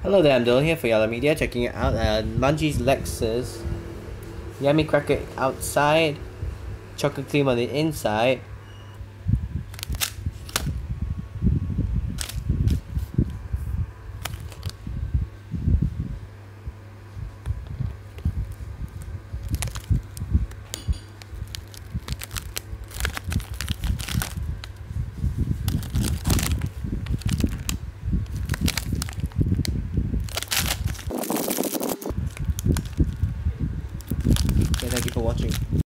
Hello there, I'm Dylan here for Yellow Media, checking it out. Munchy's Lexus. Yummy cracker outside, chocolate cream on the inside.